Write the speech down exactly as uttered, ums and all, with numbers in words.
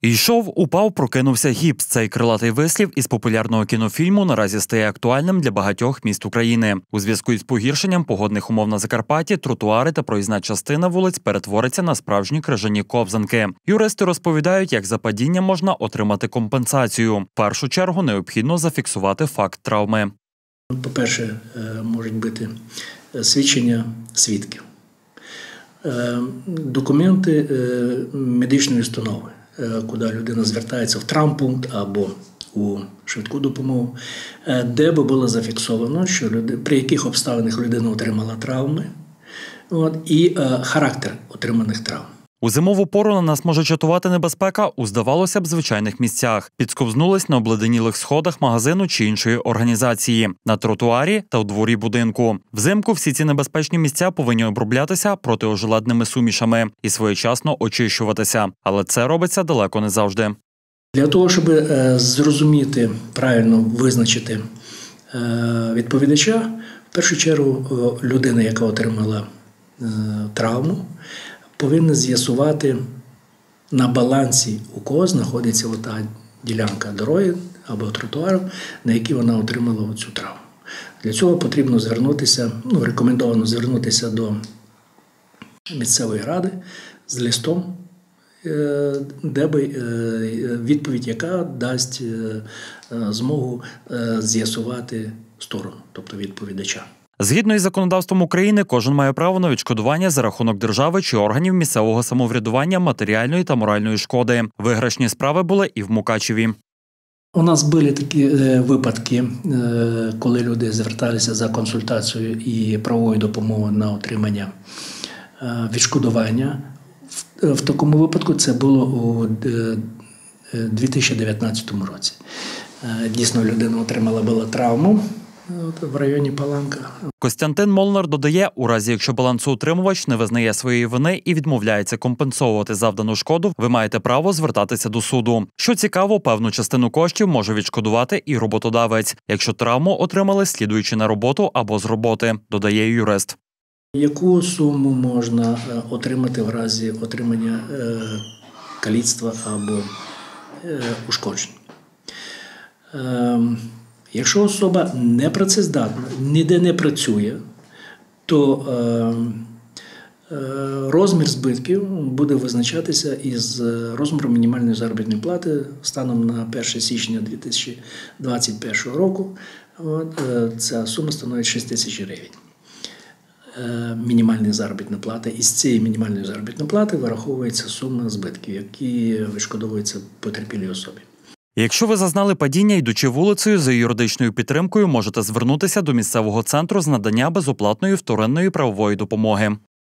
Йшов, упав, прокинувся гіпс. Цей крилатий вислів із популярного кінофільму наразі стає актуальним для багатьох міст України. У зв'язку із погіршенням погодних умов на Закарпатті тротуари та проїзна частина вулиць перетвориться на справжні крижані ковзанки. Юристи розповідають, як за падіння можна отримати компенсацію. В першу чергу необхідно зафіксувати факт травми. По-перше, можуть бути свідчення свідків, документи медичної установи, куди людина звертається в травмпункт або у швидку допомогу, де би було зафіксовано, що люди, при яких обставинах людина отримала травми, от, і е, характер отриманих травм. У зимову пору на нас може чатувати небезпека у, здавалося б, звичайних місцях. Підсковзнулись на обледенілих сходах магазину чи іншої організації, на тротуарі та у дворі будинку. Взимку всі ці небезпечні місця повинні оброблятися протиожеледними сумішами і своєчасно очищуватися. Але це робиться далеко не завжди. Для того, щоб зрозуміти, правильно визначити відповідача, в першу чергу людина, яка отримала травму, повинна з'ясувати на балансі, у кого знаходиться ота ділянка дороги або тротуару, на якій вона отримала цю травму. Для цього потрібно звернутися, ну, рекомендовано звернутися до місцевої ради з листом, де би відповідь, яка дасть змогу з'ясувати сторону, тобто відповідача. Згідно із законодавством України, кожен має право на відшкодування за рахунок держави чи органів місцевого самоврядування матеріальної та моральної шкоди. Виграшні справи були і в Мукачеві. У нас були такі випадки, коли люди зверталися за консультацією і правовою допомогою на отримання відшкодування. В такому випадку це було у дві тисячі дев'ятнадцятому році. Дійсно, людина отримала була травму в районі Паланка. Костянтин Молнар додає, у разі якщо балансоутримувач не визнає своєї вини і відмовляється компенсовувати завдану шкоду, ви маєте право звертатися до суду. Що цікаво, певну частину коштів може відшкодувати і роботодавець, якщо травму отримали слідуючи на роботу або з роботи, додає юрист. Яку суму можна отримати в разі отримання каліцтва або ушкоджень? Якщо особа не працездатна, ніде не працює, то розмір збитків буде визначатися із розміром мінімальної заробітної плати станом на перше січня дві тисячі двадцять першого року. Ця сума становить шість тисяч гривень. Мінімальної заробітної плати. Із цієї мінімальної заробітної плати вираховується сума збитків, які відшкодовуються потерпілій особі. Якщо ви зазнали падіння, йдучи вулицею, за юридичною підтримкою можете звернутися до місцевого центру з надання безоплатної вторинної правової допомоги.